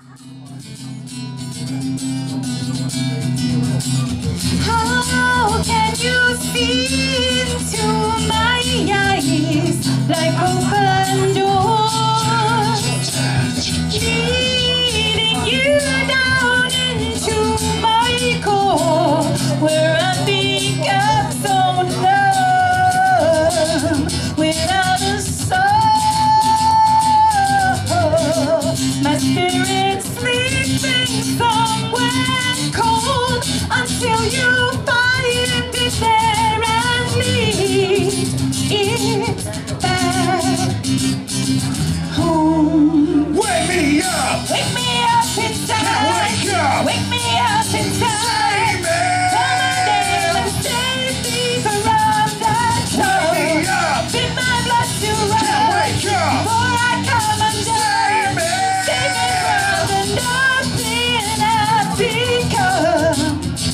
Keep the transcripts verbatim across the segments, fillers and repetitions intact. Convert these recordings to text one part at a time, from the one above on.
How can you see into my eyes like open doors, leading you down into my core, where I become so numb without a soul. My spirit's sleeping somewhere cold until you find it there and lead it back home. Wake me up! Wake me up inside. Can't wake up! Wake me up inside. Save me! Call my name and save me from that door. Wake me up! Bid my blood to run. Can't wake up! Before I come undone. Save me! Save me from the nothing I've become.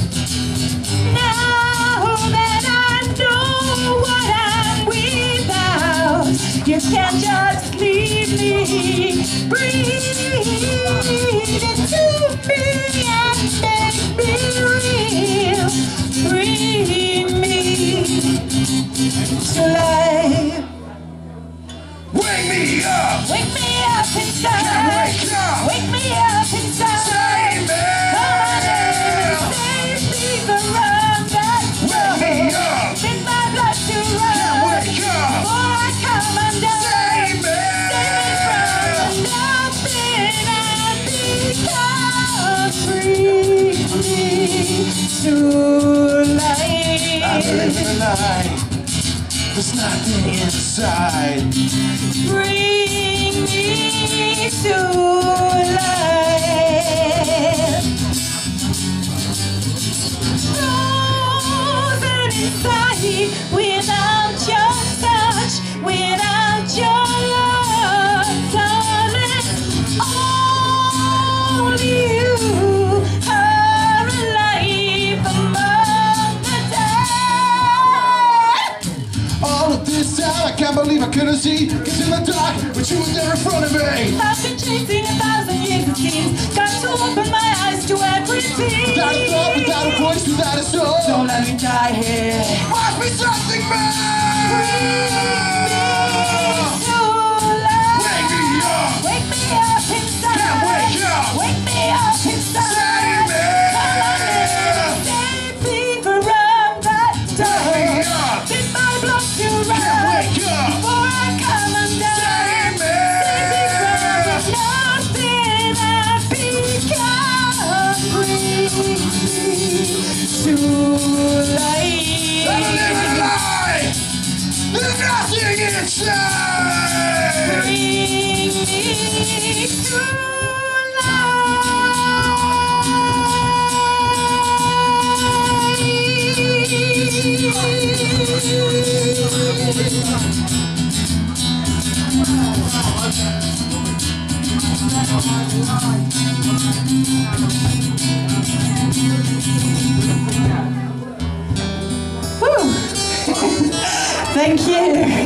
Now that I know what I'm without, you can't just leave me. Breathe into me and make me real. Bring me to life. Wake me up! Wake me up inside. Can't wake up! Wake me up inside. Save me! Call my name and save me from that door. Wake me up! Bid my blood to run. Can't wake up! Before I come undone. Save me! Save me from nothing I've become. Bring me to life. I'm living a lie. There's nothing inside. Bring me to life. Frozen inside without your touch, without your love, darling. Only you are alive among the dead. All of this time, I can't believe I couldn't see. Cause in the dark, but you were there in front of me. I've been chasing a thousand years it seems. Got to open my eyes to everything. Without a thought, without a voice, without a soul. Don't let me die here. Must be something more. To life. Wake me up! Wake me up inside. Can't wake up! Wake me up inside. Save me! Call my name, save me from that door. Wake me up! Bid my blood to run. Can't wake up! Before I come undone. Save me! Save me from nothing I've become. Bring me to life. I'm living a lie! There's nothing inside! Bring me to Woo. Thank you.